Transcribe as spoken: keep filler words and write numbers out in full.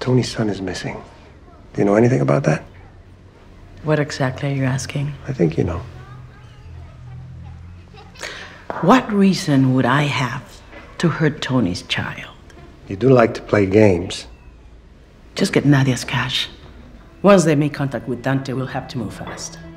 Tony's son is missing. Do you know anything about that? What exactly are you asking? I think you know. What reason would I have to hurt Tony's child? You do like to play games. Just get Nadia's cash. Once they make contact with Dante, we'll have to move fast.